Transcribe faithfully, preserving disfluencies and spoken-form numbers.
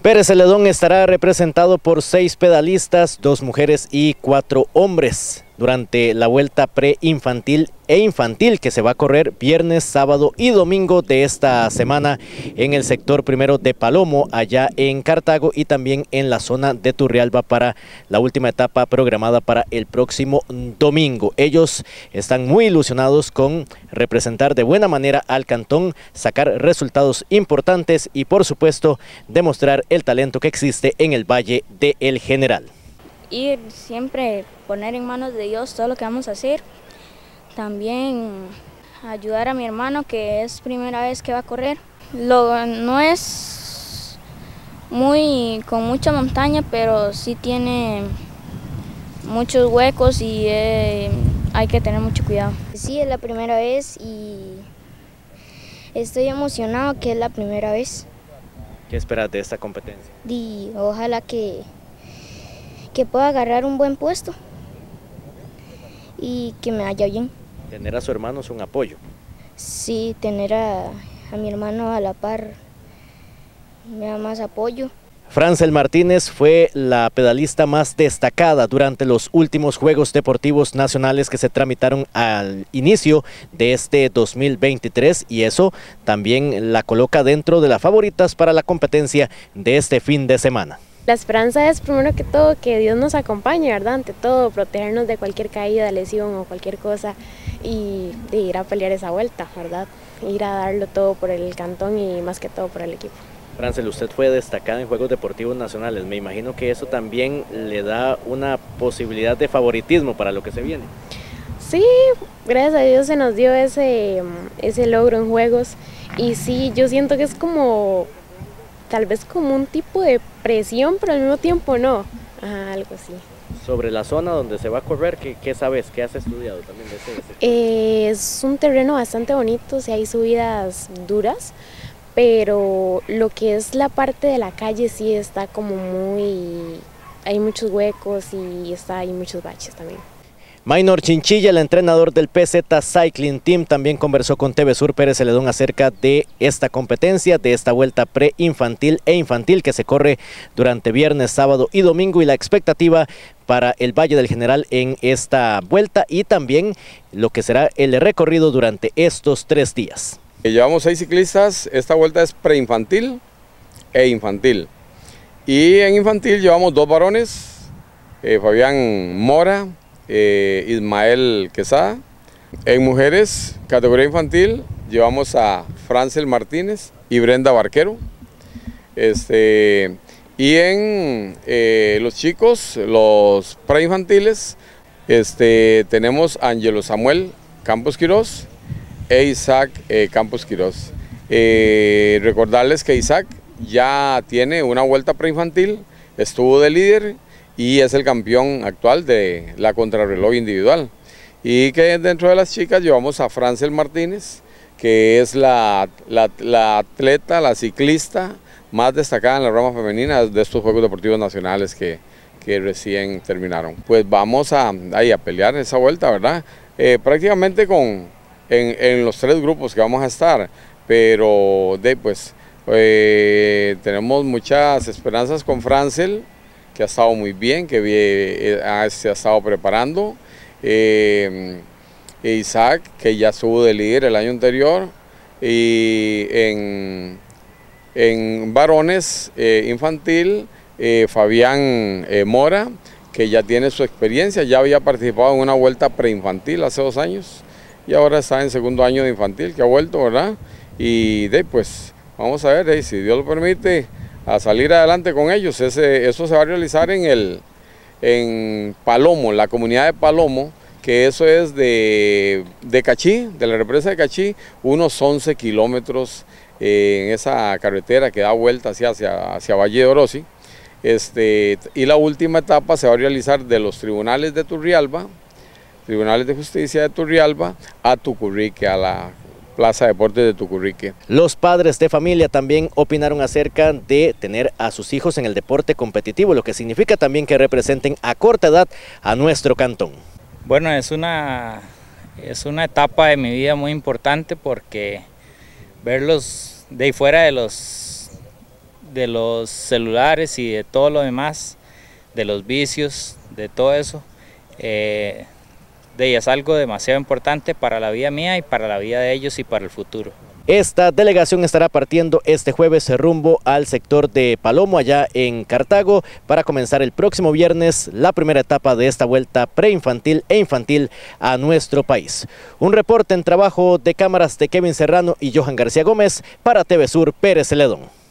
Pérez Celedón estará representado por seis pedalistas, dos mujeres y cuatro hombres, durante la vuelta preinfantil e infantil que se va a correr viernes, sábado y domingo de esta semana en el sector primero de Palomo, allá en Cartago, y también en la zona de Turrialba para la última etapa programada para el próximo domingo. Ellos están muy ilusionados con representar de buena manera al cantón, sacar resultados importantes y por supuesto demostrar el talento que existe en el Valle de El General. Ir siempre, poner en manos de Dios todo lo que vamos a hacer. También ayudar a mi hermano, que es primera vez que va a correr. Lo, no es muy con mucha montaña, pero sí tiene muchos huecos y eh, hay que tener mucho cuidado. Sí, es la primera vez y estoy emocionado que es la primera vez. ¿Qué esperas de esta competencia? Y ojalá que, que pueda agarrar un buen puesto y que me vaya bien. Tener a su hermano es un apoyo. Sí, tener a, a mi hermano a la par me da más apoyo. Francel Martínez fue la pedalista más destacada durante los últimos Juegos Deportivos Nacionales que se tramitaron al inicio de este dos mil veintitrés, y eso también la coloca dentro de las favoritas para la competencia de este fin de semana. La esperanza es primero que todo que Dios nos acompañe, ¿verdad? Ante todo, protegernos de cualquier caída, lesión o cualquier cosa y de ir a pelear esa vuelta, ¿verdad? Ir a darlo todo por el cantón y más que todo por el equipo. Francel, usted fue destacada en Juegos Deportivos Nacionales. Me imagino que eso también le da una posibilidad de favoritismo para lo que se viene. Sí, gracias a Dios se nos dio ese, ese logro en Juegos y sí, yo siento que es como, tal vez como un tipo de presión, pero al mismo tiempo no, ajá, algo así. Sobre la zona donde se va a correr, ¿qué, qué sabes? ¿Qué has estudiado también de ese, de ese? Eh, es un terreno bastante bonito, sí hay subidas duras, pero lo que es la parte de la calle sí está como muy, hay muchos huecos y está, hay muchos baches también. Maynor Chinchilla, el entrenador del P Z Cycling Team, también conversó con T V Sur Pérez Celedón acerca de esta competencia, de esta vuelta preinfantil e infantil que se corre durante viernes, sábado y domingo, y la expectativa para el Valle del General en esta vuelta y también lo que será el recorrido durante estos tres días. Llevamos seis ciclistas, esta vuelta es preinfantil e infantil. Y en infantil llevamos dos varones, eh, Fabián Mora, eh, Ismael Quesada. En mujeres, categoría infantil, llevamos a Francel Martínez y Brenda Barquero. Este, y en eh, los chicos, los preinfantiles, este, tenemos a Ángelo Samuel Campos Quirós e Isaac eh, Campos Quirós. Eh, recordarles que Isaac ya tiene una vuelta preinfantil, estuvo de líder y es el campeón actual de la contrarreloj individual. Y que dentro de las chicas llevamos a Francel Martínez, que es la, la, la atleta, la ciclista más destacada en la rama femenina de estos Juegos Deportivos Nacionales que, que recién terminaron. Pues vamos a, ahí a pelear esa vuelta, ¿verdad? Eh, prácticamente con... En, en los tres grupos que vamos a estar, pero de, pues, eh, tenemos muchas esperanzas con Francel, que ha estado muy bien, que eh, ha, se ha estado preparando, eh, Isaac, que ya estuvo de líder el año anterior, y en, en varones eh, infantil, eh, Fabián eh, Mora, que ya tiene su experiencia, ya había participado en una vuelta preinfantil hace dos años, y ahora está en segundo año de infantil, que ha vuelto, ¿verdad? Y de, pues vamos a ver, de, si Dios lo permite, a salir adelante con ellos. Ese, eso se va a realizar en, el, en Palomo, la comunidad de Palomo, que eso es de, de Cachí, de la represa de Cachí, unos once kilómetros eh, en esa carretera que da vuelta hacia, hacia, hacia Valle de Orosi. Este, y la última etapa se va a realizar de los tribunales de Turrialba, Tribunales de Justicia de Turrialba, a Tucurrique, a la Plaza de Deportes de Tucurrique. Los padres de familia también opinaron acerca de tener a sus hijos en el deporte competitivo, lo que significa también que representen a corta edad a nuestro cantón. Bueno, es una, es una etapa de mi vida muy importante porque verlos de ahí fuera de los de los celulares y de todo lo demás, de los vicios, de todo eso, eh, de ella es algo demasiado importante para la vida mía y para la vida de ellos y para el futuro. Esta delegación estará partiendo este jueves rumbo al sector de Palomo, allá en Cartago, para comenzar el próximo viernes la primera etapa de esta vuelta preinfantil e infantil a nuestro país. Un reporte en trabajo de cámaras de Kevin Serrano y Johan García Gómez para T V Sur Pérez Celedón.